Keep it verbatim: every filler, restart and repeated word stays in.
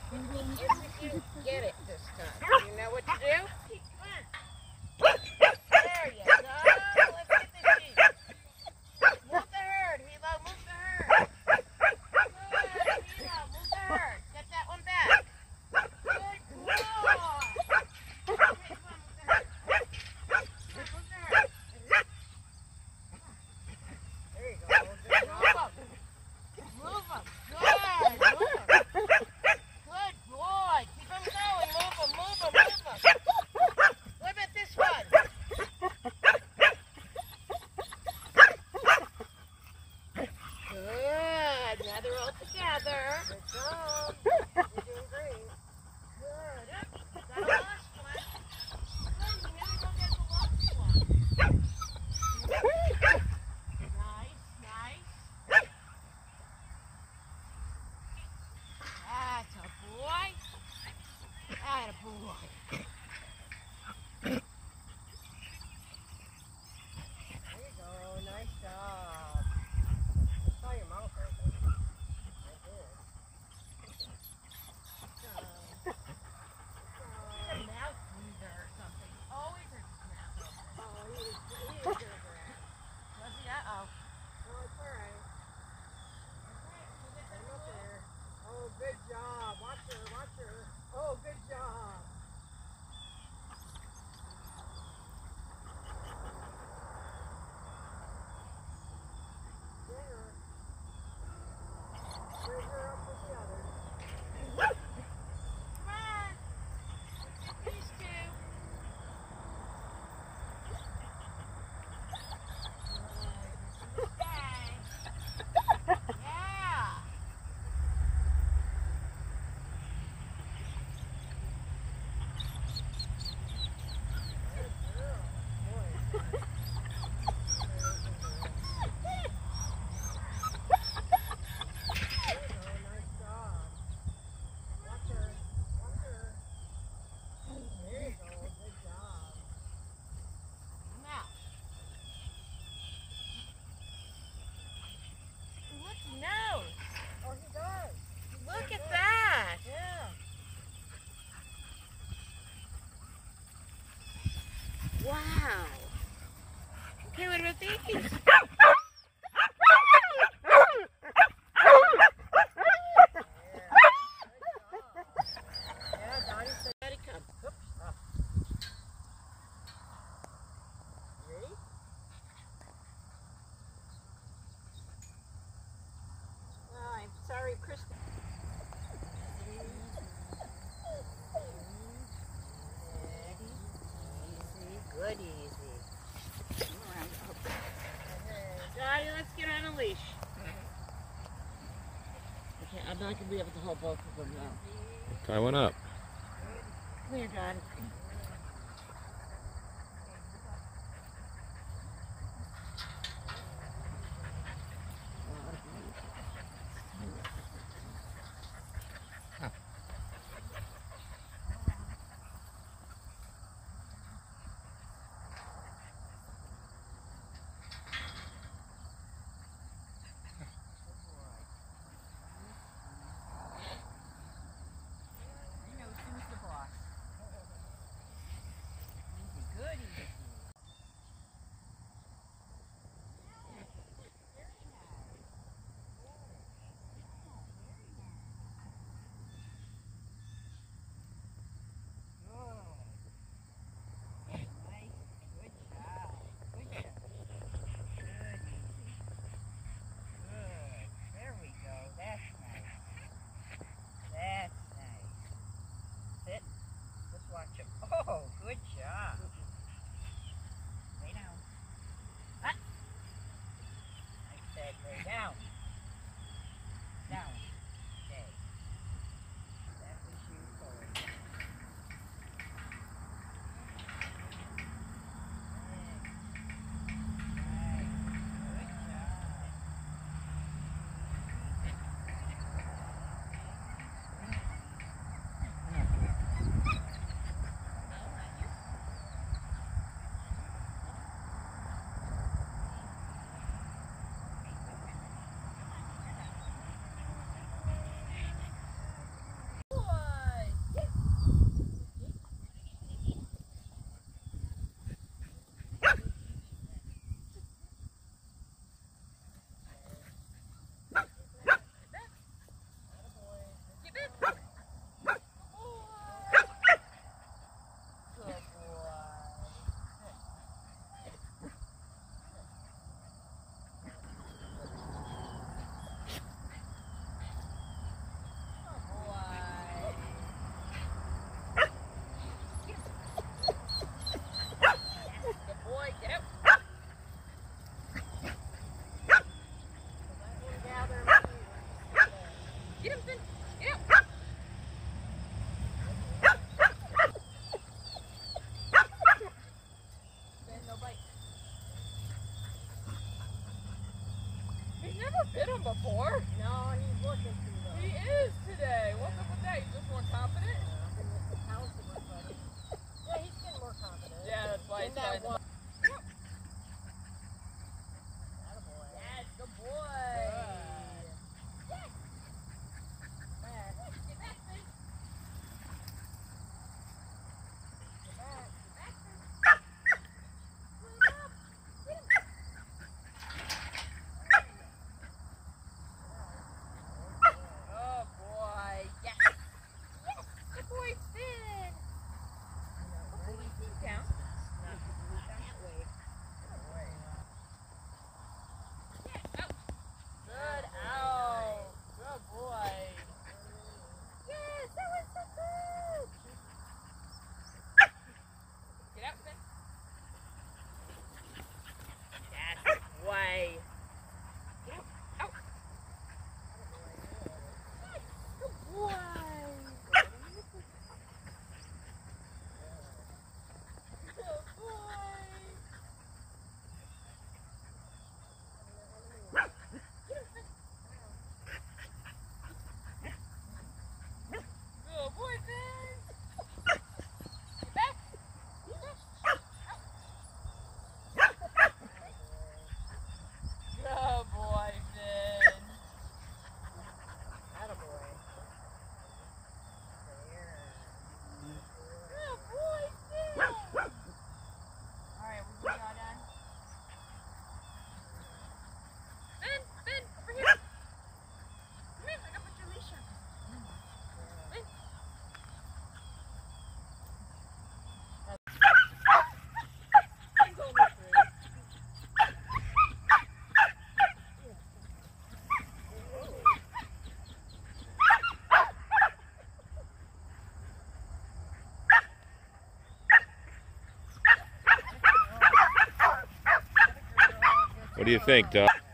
If you get it this time. You know what to do? Come on. There you go. Let's get the sheep. Move the herd, Hilo. Move the herd. Good, Hilo. Move the herd. Get that one back. Good boy. Okay, come on, move the herd. Come on, move the herd. There you go. Good. Move them. Move them. Good. Move them. Good boy. Keep them going. Move them. Move them. Move them. What about this one? Good. Now they're all together. Good job. You're doing great. Good. Got a lost one. Good. You never go get the lost one. Nice. Nice. That's a boy. That's a boy. There you go. Nice job. I saw your mouth open. I did. Good job. Good job. He's a mouth breather or something. He always has his mouth open. Oh, he was, he was good at that. Was he? Uh-oh. Oh, it's all right. Okay, we'll get that up there. Oh, good job. Watch her, watch her. Oh, good job. Get her. Bring her up with the others. Come on. Let's get these two. Good. Okay. Yeah. Good girl. Boy. There you go. Nice job. Watch her. Watch her. There you go. Good job. Now. Look, he knows. Oh, he does. Look at that. Yeah. Wow. Okay, what about these? Yeah, Donnie said, Daddy, come. Oops. Oh. Ready? Oh, I'm sorry, Kristen. Good, easy. Come around. Okay. Daddy, let's get on a leash. Okay, I'm not going to be able to hold both of them now. Tie one up. Come here, Daddy. him before. No, he's looking too though. He is today. What's up with that? He's just more confident? Yeah, he's getting more confident. Yeah, that's why he's trying to... Yes, good boy. Yes. Back. Get back, Ben. Get back. Get back, Ben. Move up. Get him. Oh boy. Yes. Yes. Good boy, Finn. Good boy, Finn. Down. That way. Good out. Good boy. Yes, that was so good. Get out, Finn. Yes, good boy. Get out. Out. Good boy. Good boy. Good boy, Finn. Get back. Get back. Good boy, Finn. Attaboy. There. Good boy, Finn. Alright, we just got done. Finn, Finn, over here. Come here, I gotta put your leash on. Finn. He's almost ready. What do you think, Doc?